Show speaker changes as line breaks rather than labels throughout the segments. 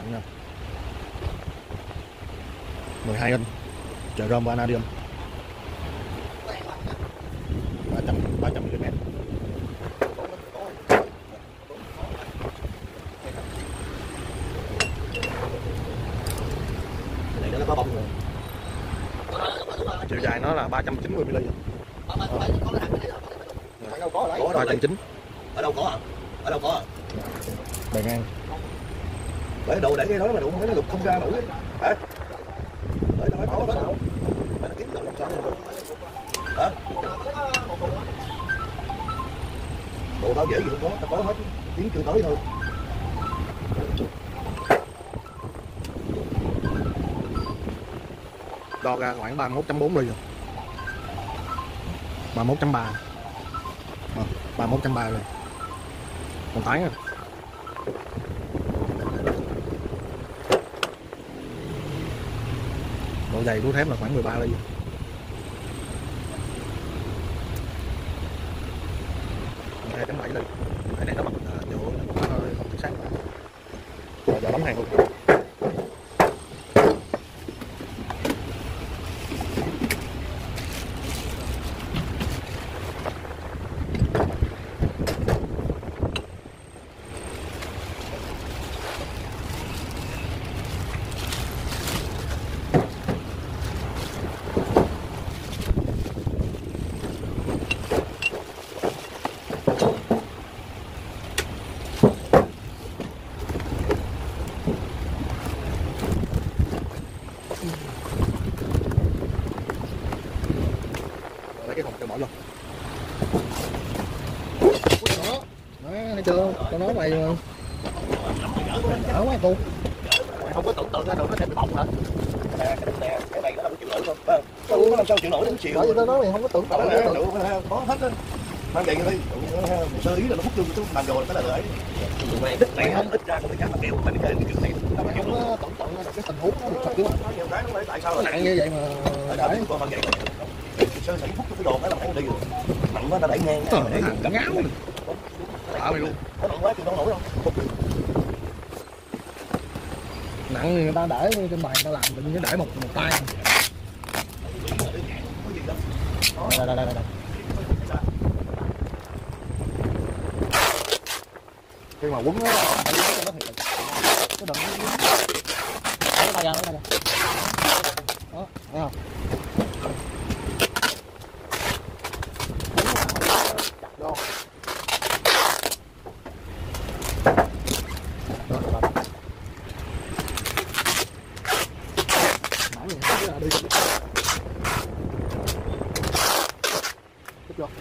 nha. 12 inch trời rơm vanadium 300 mm.
Này nó có bông rồi.
Chiều dài nó là 390 mm.
Có
390.
ở đâu có hả? Ở đâu có hả?
Bề ngang.
Để đồ để cái đó mà đủ cái lục không ra nổi. Hả? Để nó có đó. Mà nó kiếm đồ làm sao được. Hả? Đồ tao dễ gì không có, tao có hết. Tiếng chưa tới thôi.
Đo ra khoảng 31.4 ly rồi. 31.3. 31.3 rồi. Còn tái rồi. Độ dày của thép là khoảng 13 ly. Còn 2.7 ly. Cái này nó bằng nhựa, nó hơi không chính xác. Rồi giờ bấm hàng luôn. Cái hộp cho bỏ luôn. Đó, thấy chưa? Tao nói mày mà. Đỡ quá cô.
Mày không có tưởng tượng ra được nó sẽ bị bọng hả? Cái này nó làm chịu nổi không? Nó làm sao chịu nổi đến chịu.
Bởi vì tao nói mày không có tưởng tượng ra được.
Có hết á. Mang vậy đi. Sơ ý là nó hút vô tôi làm rồi cái là để. Mày đứt mày không ít ra không phải chắc là kêu mày đi chơi cái chuyện này.
Tao không có tưởng tượng ra được cái tình huống nó thật chứ.
Tại sao
Nặng như vậy mà
để con vậy. Sơ sẩy hút cái đồ cái là không đi rồi. Nặng quá ta đẩy ngang.
Cả ngáo rồi. Đỡ mày luôn.
Nó nặng quá chịu không nổi đâu.
Nặng thì người ta để trên bàn ta làm tự nhiên để một tay. Đây. Khi mà quấn nó phải lấy cho nó thiệt. Cái đừng cái tay ra đó. Đó, thấy không? Đó. Đi. Tiếp vô.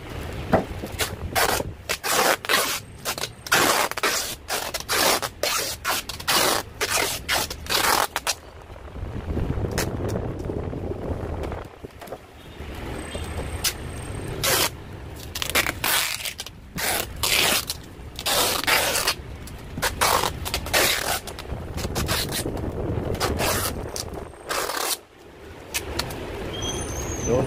Rồi.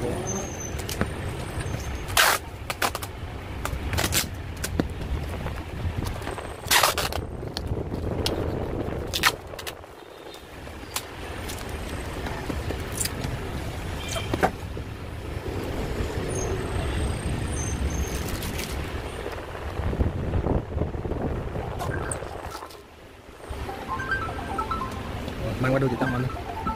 Mang qua đôi chị Tâm anh.